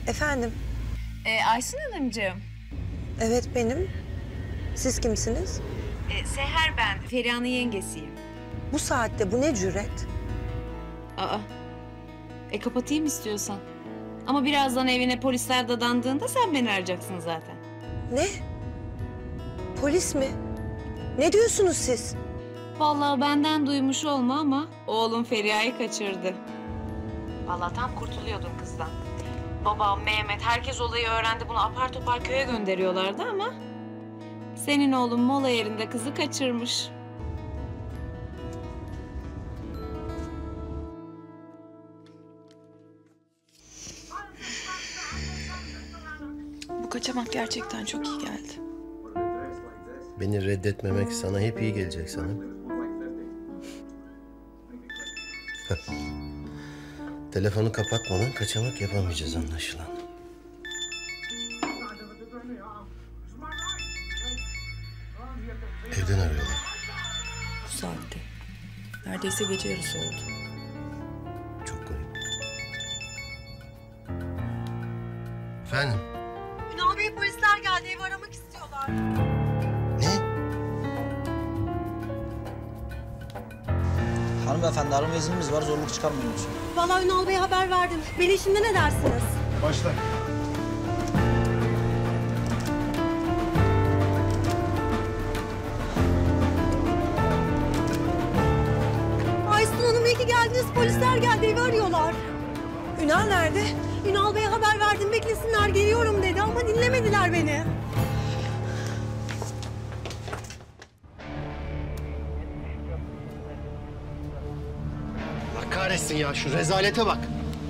Efendim? Aysun Hanımcığım. Evet benim. Siz kimsiniz? Seher ben, Feriha'nın yengesiyim. Bu saatte bu ne cüret? Aa, kapatayım istiyorsan. Ama birazdan evine polisler dadandığında sen beni arayacaksın zaten. Ne? Polis mi? Ne diyorsunuz siz? Vallahi benden duymuş olma ama oğlum Feriha'yı kaçırdı. Vallahi tam kurtuluyordun kızdan. Babam, Mehmet, herkes olayı öğrendi. Bunu apar topar köye gönderiyorlardı ama... senin oğlun mola yerinde kızı kaçırmış. Bu kaçamak gerçekten çok iyi geldi. Beni reddetmemek sana hep iyi gelecek sanırım. Telefonu kapatmadan kaçamak yapamayacağız anlaşılan. Evden arıyorlar. Bu saatte. Neredeyse gece yarısı oldu. Çok garip. Efendim? Ünal Bey polisler geldi, evi aramak istiyorlar. Ne? Hanımefendi arama iznimiz var, zorluk çıkarmayın lütfen. Vallahi Ünal Bey'e haber verdim. Melih şimdi ne dersiniz? Başla. Aysun Hanım iyi ki geldiniz. Polisler geldi, evi arıyorlar. Ünal nerede? Ünal Bey'e haber verdim, beklesinler geliyorum dedi ama dinlemediler beni. Allah kahretsin ya, şu rezalete bak.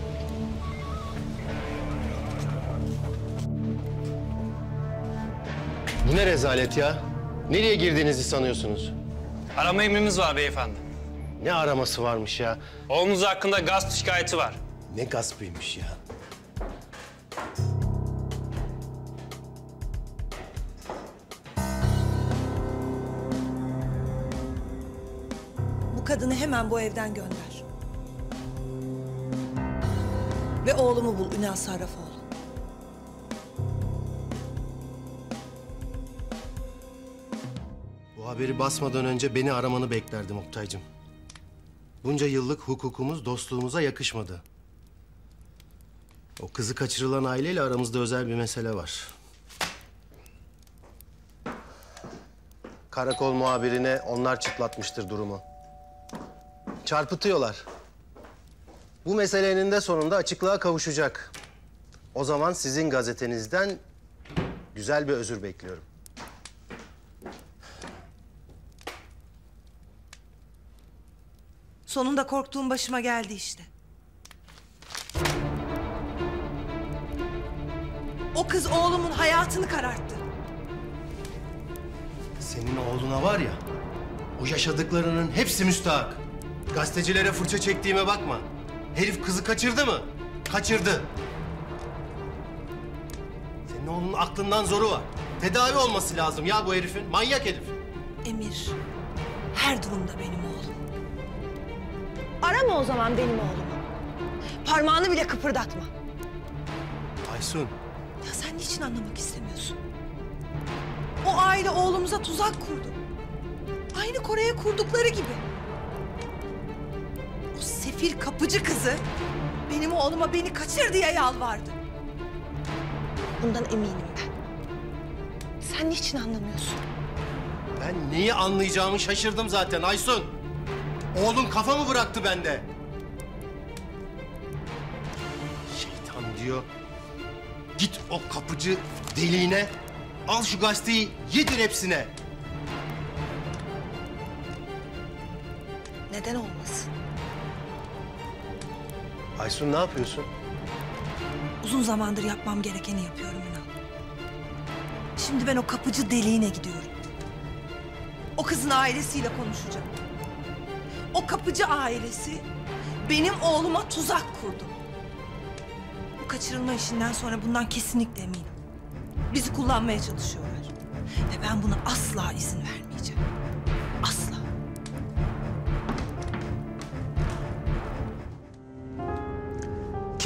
Bu ne rezalet ya? Nereye girdiğinizi sanıyorsunuz? Arama emrimiz var beyefendi. Ne araması varmış ya? Oğlunuz hakkında gasp şikayeti var. Ne gaspıymış ya? Bu kadını hemen bu evden gönder. Ve oğlumu bul, Emir Sarrafoglu. Bu haberi basmadan önce beni aramanı beklerdim Oktay'cığım. Bunca yıllık hukukumuz dostluğumuza yakışmadı. O kızı kaçırılan aileyle aramızda özel bir mesele var. Karakol muhabirine onlar çıtlatmıştır durumu. Çarpıtıyorlar. Bu meselenin de sonunda açıklığa kavuşacak. O zaman sizin gazetenizden güzel bir özür bekliyorum. Sonunda korktuğum başıma geldi işte. O kız oğlumun hayatını kararttı. Senin oğluna var ya, o yaşadıklarının hepsi müstahak. Gazetecilere fırça çektiğime bakma. Herif kızı kaçırdı mı? Kaçırdı. Senin oğlunun aklından zoru var. Tedavi olması lazım ya bu herifin. Manyak herif. Emir, her durumda benim oğlum. Arama o zaman benim oğlumu. Parmağını bile kıpırdatma. Aysun. Ya sen niçin anlamak istemiyorsun? O aile oğlumuza tuzak kurdu. Aynı Kore'ye kurdukları gibi. O sefil kapıcı kızı benim oğluma beni kaçır diye yalvardı. Bundan eminim ben. Sen niçin anlamıyorsun? Ben neyi anlayacağımı şaşırdım zaten Aysun. Oğlun kafa mı bıraktı bende? Şeytan diyor. Git o kapıcı deliğine, al şu gazeteyi, yedir hepsine. Neden olmasın? Aysun ne yapıyorsun? Uzun zamandır yapmam gerekeni yapıyorum Ünal. Şimdi ben o kapıcı deliğine gidiyorum. O kızın ailesiyle konuşacağım. O kapıcı ailesi benim oğluma tuzak kurdu. Bu kaçırılma işinden sonra bundan kesinlikle eminim. Bizi kullanmaya çalışıyorlar. Ve ben buna asla izin vermeyeceğim. Asla.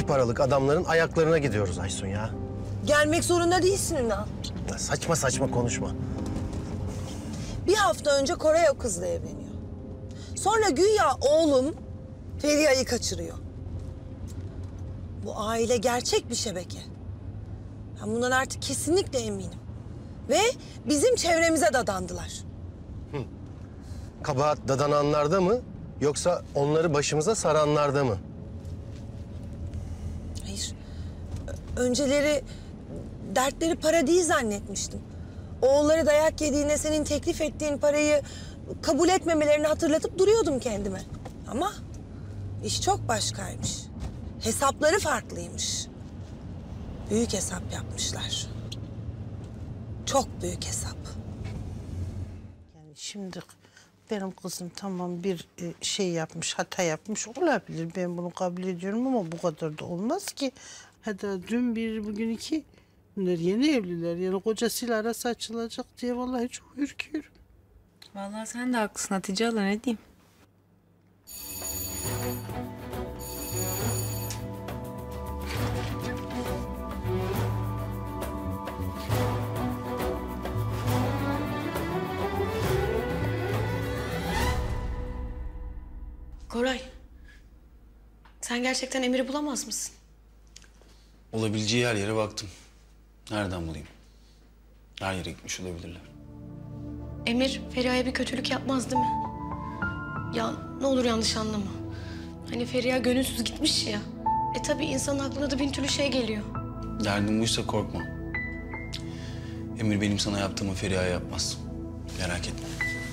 paralık adamların ayaklarına gidiyoruz Aysun ya. Gelmek zorunda değilsin Ünal. Ya saçma saçma konuşma. Bir hafta önce Koray o kızla evleniyor. Sonra güya oğlum Feriha'yı kaçırıyor. Bu aile gerçek bir şebeke. Ben bundan artık kesinlikle eminim. Ve bizim çevremize dadandılar. Kabahat dadananlarda mı yoksa onları başımıza saranlarda mı? Hayır. Önceleri dertleri para değil zannetmiştim. Oğulları dayak yediğine senin teklif ettiğin parayı kabul etmemelerini hatırlatıp duruyordum kendime. Ama iş çok başkaymış. Hesapları farklıymış. Büyük hesap yapmışlar. Çok büyük hesap. Yani şimdi benim kızım tamam bir şey yapmış, hata yapmış olabilir. Ben bunu kabul ediyorum ama bu kadar da olmaz ki. Hatta dün bir, bugün iki. Bunlar yeni evliler. Yani kocasıyla arası açılacak diye vallahi çok ürküyorum. Vallahi sen de haklısın Hatice hala, ne diyeyim? Koray, sen gerçekten Emir'i bulamaz mısın? Olabileceği her yere baktım. Nereden bulayım? Her yere gitmiş olabilirler. Emir, Feriha'ya bir kötülük yapmaz değil mi? Ya ne olur yanlış anlama. Hani Feriha gönülsüz gitmiş ya. Tabii insanın aklına da bin türlü şey geliyor. Derdin buysa korkma. Emir benim sana yaptığımı Feriha'ya yapmaz. Merak etme.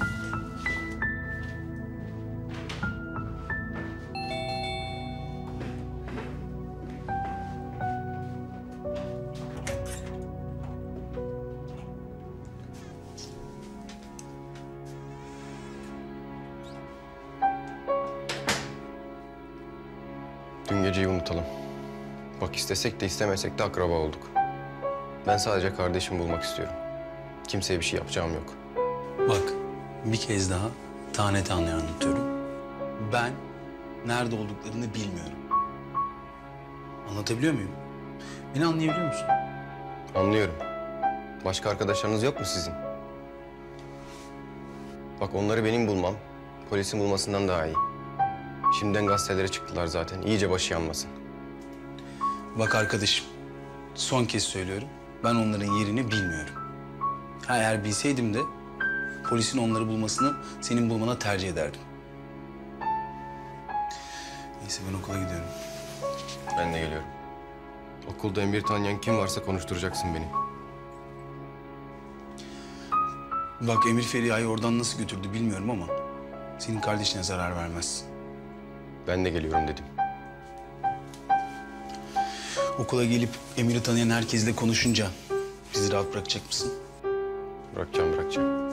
Dün geceyi unutalım. Bak istesek de istemesek de akraba olduk. Ben sadece kardeşimi bulmak istiyorum. Kimseye bir şey yapacağım yok. Bak bir kez daha tane tane anlatıyorum. Ben nerede olduklarını bilmiyorum. Anlatabiliyor muyum? Beni anlayabiliyor musun? Anlıyorum. Başka arkadaşlarınız yok mu sizin? Bak onları benim bulmam, polisin bulmasından daha iyi. Şimdiden gazetelere çıktılar zaten. İyice başı yanmasın. Bak arkadaşım, son kez söylüyorum. Ben onların yerini bilmiyorum. Ha, eğer bilseydim de polisin onları bulmasını senin bulmana tercih ederdim. Neyse ben okula gidiyorum. Ben de geliyorum. Okulda Emir tanıyan kim varsa konuşturacaksın beni. Bak Emir Feriha'yı oradan nasıl götürdü bilmiyorum ama senin kardeşine zarar vermez. Ben de geliyorum dedim. Okula gelip Emir'i tanıyan herkesle konuşunca bizi rahat bırakacak mısın? Bırakacağım.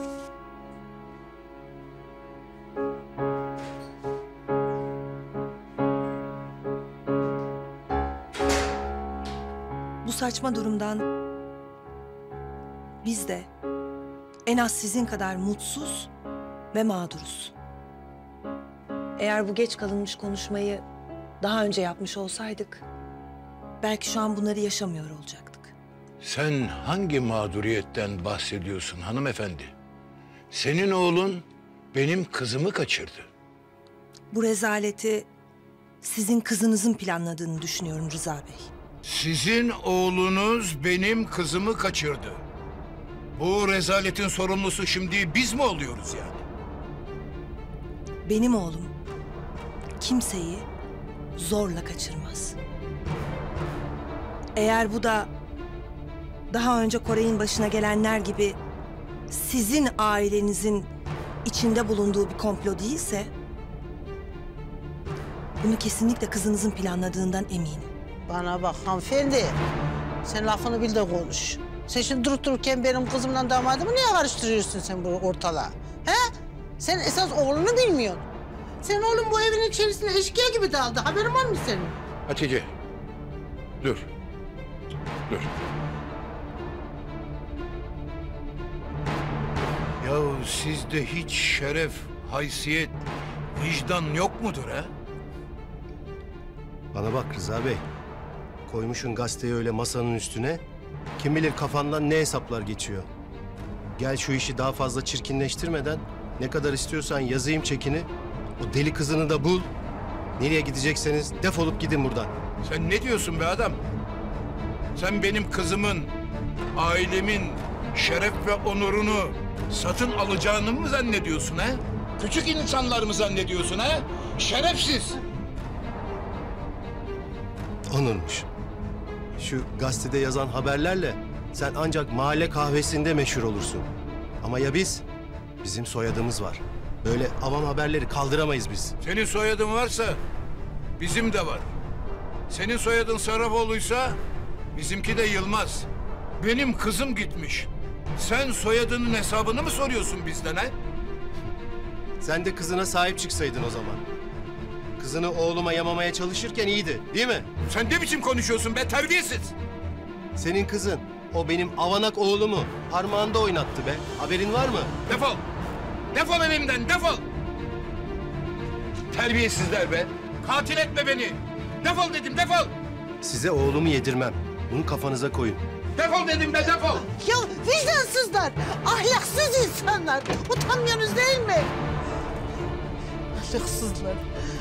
Bu saçma durumdan biz de en az sizin kadar mutsuz ve mağduruz. Eğer bu geç kalınmış konuşmayı daha önce yapmış olsaydık belki şu an bunları yaşamıyor olacaktık. Sen hangi mağduriyetten bahsediyorsun hanımefendi? Senin oğlun benim kızımı kaçırdı. Bu rezaleti sizin kızınızın planladığını düşünüyorum Rıza Bey. Sizin oğlunuz benim kızımı kaçırdı. Bu rezaletin sorumlusu şimdi biz mi oluyoruz yani? Benim oğlum kimseyi zorla kaçırmaz. Eğer bu da daha önce Koray'ın başına gelenler gibi sizin ailenizin içinde bulunduğu bir komplo değilse bunu kesinlikle kızınızın planladığından eminim. Bana bak hanımefendi. Sen lafını bil de konuş. Sen şimdi durup dururken benim kızımla damadımı niye karıştırıyorsun sen bu ortalığa? He? Sen esas oğlunu bilmiyorsun. Senin oğlun bu evin içerisinde eşkıya gibi dağıldı. Haberin var mı senin? Hatice, dur. Yahu sizde hiç şeref, haysiyet, vicdan yok mudur ha? Bana bak Rıza Bey. Koymuşsun gazeteyi öyle masanın üstüne. Kim bilir kafandan ne hesaplar geçiyor. Gel şu işi daha fazla çirkinleştirmeden ne kadar istiyorsan yazayım çekini. O deli kızını da bul. Nereye gidecekseniz defolup gidin buradan. Sen ne diyorsun be adam? Sen benim kızımın, ailemin şeref ve onurunu satın alacağını mı zannediyorsun ha? Küçük insanlar mı zannediyorsun ha? Şerefsiz! Onurmuş. Şu gazetede yazan haberlerle sen ancak mahalle kahvesinde meşhur olursun. Ama ya biz? Bizim soyadımız var. Böyle avam haberleri kaldıramayız biz. Senin soyadın varsa bizim de var. Senin soyadın Sarrafogluysa bizimki de Yılmaz. Benim kızım gitmiş. Sen soyadının hesabını mı soruyorsun bizden ha? Sen de kızına sahip çıksaydın o zaman. Kızını oğluma yamamaya çalışırken iyiydi, değil mi? Sen ne biçim konuşuyorsun be terbiyesiz? Senin kızın o benim avanak oğlumu parmağında oynattı be. Haberin var mı? Defol! Defol evimden, defol! Terbiyesizler be! Katil etme beni! Defol dedim, defol! Size oğlumu yedirmem. Bunu kafanıza koyun. Defol dedim be, defol! Ya vicdansızlar, ahlaksız insanlar. Utanmıyorsunuz değil mi? Ahlaksızlar.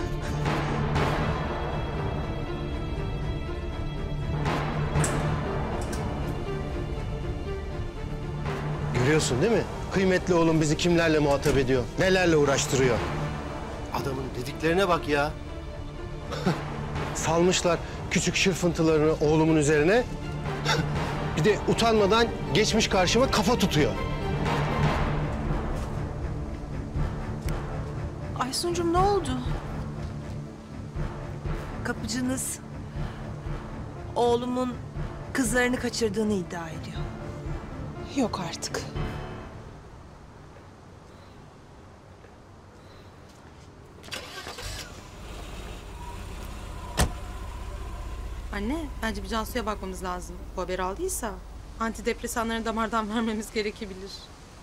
Görüyorsun değil mi? Kıymetli oğlum bizi kimlerle muhatap ediyor, nelerle uğraştırıyor. Adamın dediklerine bak ya. Salmışlar küçük şırfıntılarını oğlumun üzerine. Bir de utanmadan geçmiş karşıma kafa tutuyor. Aysuncuğum ne oldu? Kapıcınız oğlumun kızlarını kaçırdığını iddia ediyor. Yok artık. Anne, bence bir Cansu'ya bakmamız lazım. Bu haberi aldıysa antidepresanları damardan vermemiz gerekebilir.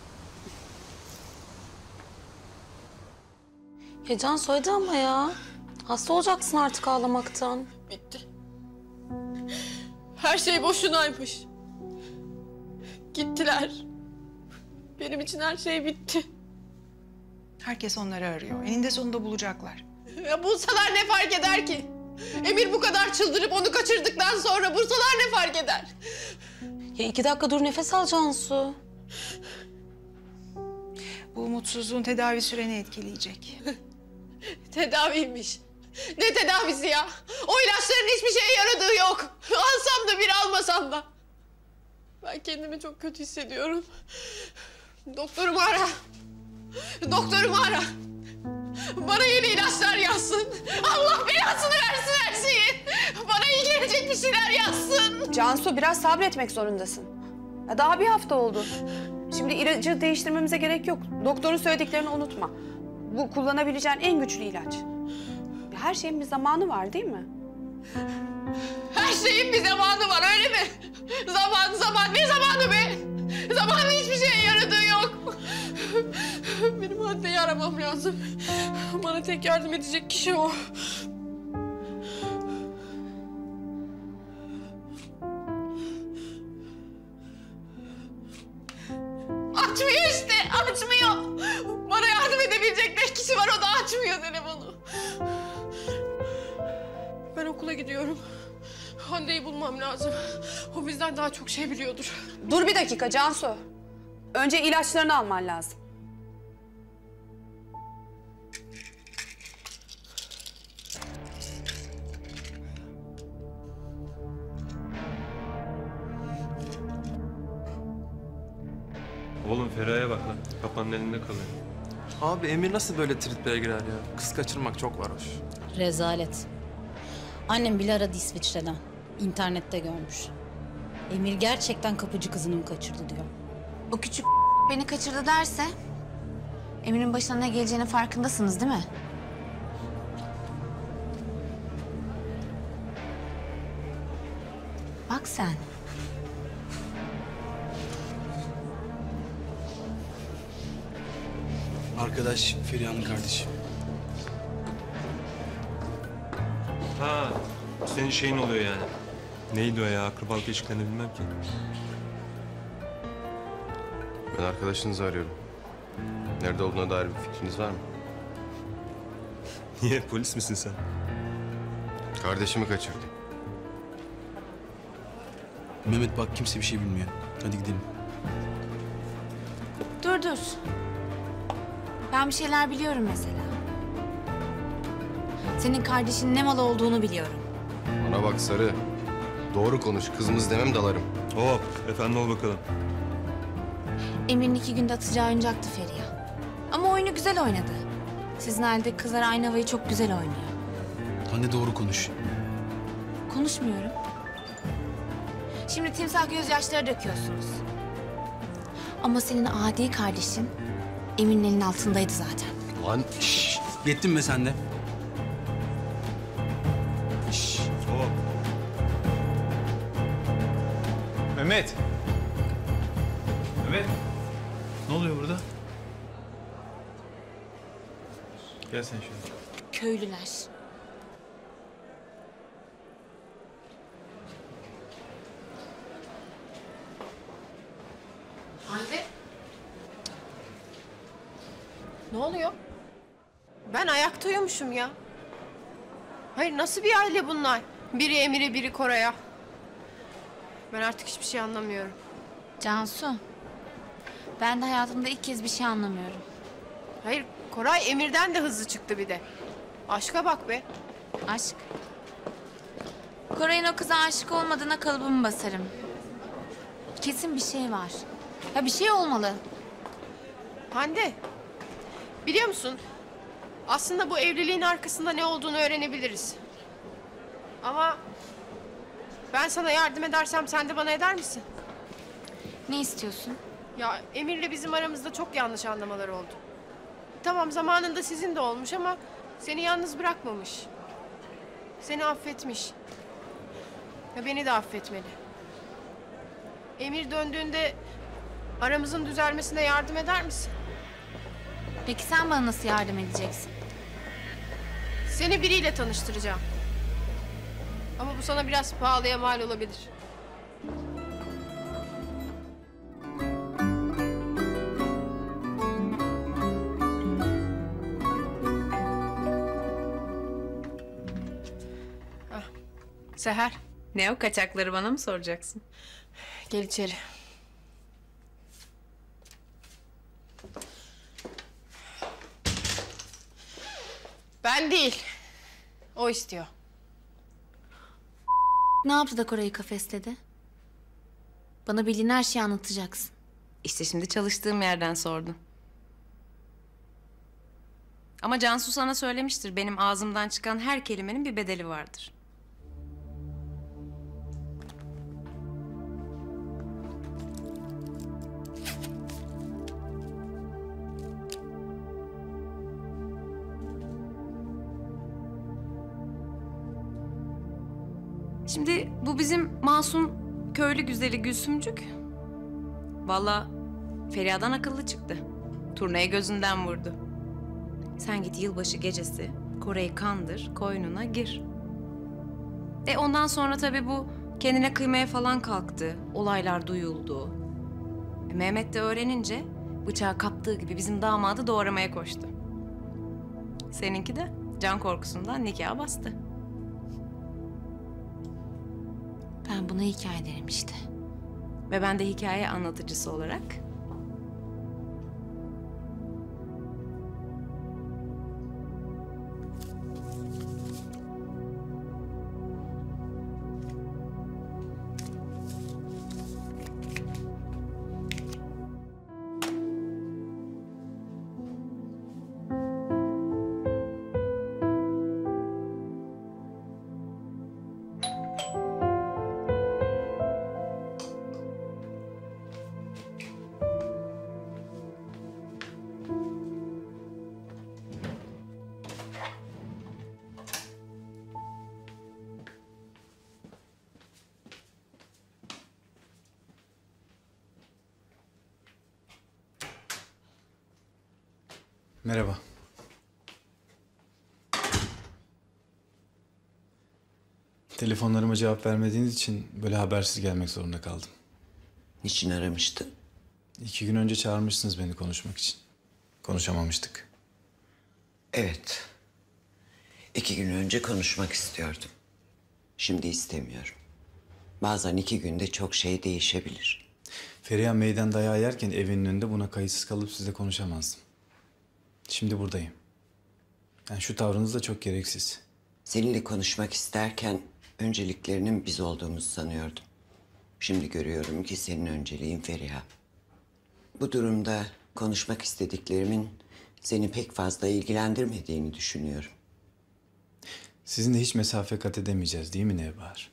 Ya Cansu hadi ama ya. Hasta olacaksın artık ağlamaktan. Bitti. Her şey boşunaymış. Gittiler. Benim için her şey bitti. Herkes onları arıyor. Eninde sonunda bulacaklar. Ya bulsalar ne fark eder ki? Emir bu kadar çıldırıp onu kaçırdıktan sonra bulsalar ne fark eder? Ya 2 dakika dur nefes al Cansu. Bu umutsuzluğun tedavi süreni etkileyecek. Tedaviymiş. Ne tedavisi ya? O ilaçların hiçbir şeye yaradığı yok. Alsam da bir almasam da. Ben kendimi çok kötü hissediyorum. Doktorumu ara. Doktorumu ara. Bana yeni ilaçlar yazsın. Allah belasını versin her şeyi. Bana iyi gelecek bir şeyler yazsın. Cansu biraz sabretmek zorundasın. Ya daha bir hafta oldu. Şimdi ilacı değiştirmemize gerek yok. Doktorun söylediklerini unutma. Bu kullanabileceğin en güçlü ilaç. Her şeyin bir zamanı var değil mi? Her şeyin bir zamanı var öyle mi? Zaman ne zamanı be? Zamanın hiçbir şeye yaradığı yok. Benim Vahde'yi aramam lazım. Bana tek yardım edecek kişi o. Açmıyor işte, açmıyor. Bana yardım edebilecek tek kişi var, o da açmıyor telefonu. Ben okula gidiyorum. Hande'yi bulmam lazım. O bizden daha çok şey biliyordur. Dur bir dakika Cansu. Önce ilaçlarını alman lazım. Oğlum Feriha'ya bak lan. Kapanın elinde kalıyor. Abi Emir nasıl böyle triplere girer ya? Kız kaçırmak çok varoş. Rezalet. Annem bile aradı İsviçre'den. İnternette görmüş. Emir gerçekten kapıcı kızını mı kaçırdı diyor. O küçük beni kaçırdı derse... Emir'in başına ne geleceğinin farkındasınız değil mi? Bak sen. Arkadaş Feriha'nın kardeşi. Ha, senin şeyin oluyor yani. Neydi o ya? Akrabalık ilişkilerini bilmem ki. Ben arkadaşınızı arıyorum. Nerede olduğuna dair bir fikriniz var mı? Niye? Polis misin sen? Kardeşimi kaçırdı. Mehmet bak kimse bir şey bilmiyor. Hadi gidelim. Dur. Ben bir şeyler biliyorum mesela. Senin kardeşinin ne mal olduğunu biliyorum. Bana bak Sarı. Doğru konuş. Kızımız demem dalarım. Hop, efendi ol bakalım. Emir'in 2 günde atacağı oyuncaktı Feriha. Ama oyunu güzel oynadı. Sizin halde kızlar aynı havayı çok güzel oynuyor. Hande doğru konuş. Konuşmuyorum. Şimdi timsah gözyaşları döküyorsunuz. Ama senin adi kardeşin Emir'in elinin altındaydı zaten. Lan şşş. Yettin mi sen de? Şşş. Hop. Mehmet. Mehmet. Ne oluyor burada? Gel sen şöyle. Köylüler. Anne. Ne oluyor? Ben ayakta uyumuşum ya. Hayır nasıl bir aile bunlar? Biri Emir'e biri Koray'a. Ben artık hiçbir şey anlamıyorum. Cansu. Ben de hayatımda ilk kez bir şey anlamıyorum. Hayır Koray Emir'den de hızlı çıktı bir de. Aşka bak be. Aşk. Koray'ın o kıza aşık olmadığına kalıbımı basarım. Kesin bir şey var. Ya bir şey olmalı. Hande. Biliyor musun? Aslında bu evliliğin arkasında ne olduğunu öğrenebiliriz. Ama ben sana yardım edersem sen de bana eder misin? Ne istiyorsun? Ya Emir'le bizim aramızda çok yanlış anlamalar oldu. Tamam zamanında sizin de olmuş ama seni yalnız bırakmamış. Seni affetmiş. Ya beni de affetmeli. Emir döndüğünde aramızın düzelmesine yardım eder misin? Peki sen bana nasıl yardım edeceksin? Seni biriyle tanıştıracağım. Ama bu sana biraz pahalıya mal olabilir. Seher. Ne o kaçakları bana mı soracaksın? Gel içeri. Ben değil. O istiyor. Ne yaptı da Koray'ı kafesledi? Bana bildiğin her şeyi anlatacaksın. İşte şimdi çalıştığım yerden sordum. Ama Cansu sana söylemiştir. Benim ağzımdan çıkan her kelimenin bir bedeli vardır. Şimdi bu bizim masum köylü güzeli Gülsümcük. Vallahi Feriha'dan akıllı çıktı. Turnayı gözünden vurdu. Sen git yılbaşı gecesi Koray'ı kandır, koynuna gir. Ondan sonra tabii bu kendine kıymaya falan kalktı. Olaylar duyuldu. Mehmet de öğrenince bıçağı kaptığı gibi bizim damadı doğramaya koştu. Seninki de can korkusundan nikaha bastı. Ben buna hikaye derim işte. Ve ben de hikaye anlatıcısı olarak Telefonlarıma cevap vermediğiniz için böyle habersiz gelmek zorunda kaldım. Niçin aramıştın? 2 gün önce çağırmışsınız beni konuşmak için. Konuşamamıştık. Evet. 2 gün önce konuşmak istiyordum. Şimdi istemiyorum. Bazen 2 günde çok şey değişebilir. Feriha meydan dayağı yerken evinin önünde buna kayıtsız kalıp sizle konuşamazdım. Şimdi buradayım. Yani şu tavrınız da çok gereksiz. Seninle konuşmak isterken önceliklerinin biz olduğumuzu sanıyordum. Şimdi görüyorum ki senin önceliğin Feriha. Bu durumda konuşmak istediklerimin seni pek fazla ilgilendirmediğini düşünüyorum. Sizinle hiç mesafe kat edemeyeceğiz değil mi Nevbahar?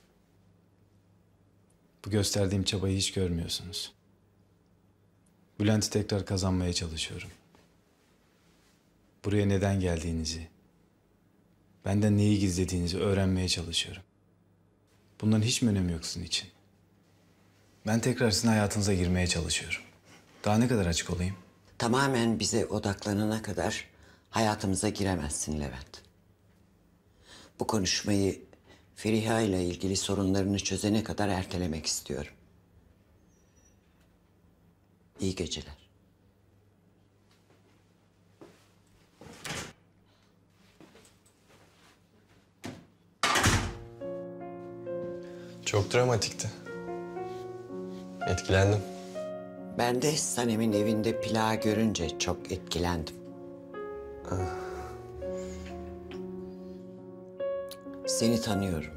Bu gösterdiğim çabayı hiç görmüyorsunuz. Bülent'i tekrar kazanmaya çalışıyorum. Buraya neden geldiğinizi, benden neyi gizlediğinizi öğrenmeye çalışıyorum. Bunların hiç mi önemi yok sizin için? Ben tekrar sizin hayatınıza girmeye çalışıyorum. Daha ne kadar açık olayım? Tamamen bize odaklanana kadar hayatımıza giremezsin Levent. Bu konuşmayı Feriha ile ilgili sorunlarını çözene kadar ertelemek istiyorum. İyi geceler. Çok dramatikti. Etkilendim. Ben de Sanem'in evinde plağı görünce çok etkilendim. Seni tanıyorum.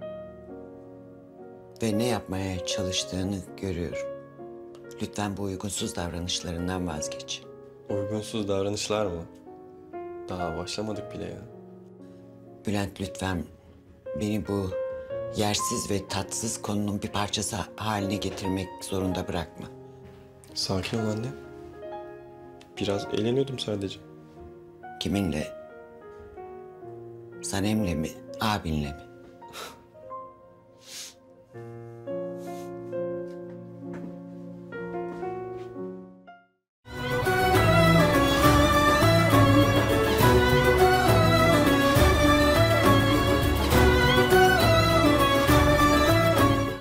Ve ne yapmaya çalıştığını görüyorum. Lütfen bu uygunsuz davranışlarından vazgeç. Uygunsuz davranışlar mı? Daha başlamadık bile ya. Bülent lütfen beni bu yersiz ve tatsız konunun bir parçası haline getirmek zorunda bırakma. Sakin ol anne. Biraz eğleniyordum sadece. Kiminle? Sanem'le mi, abinle mi?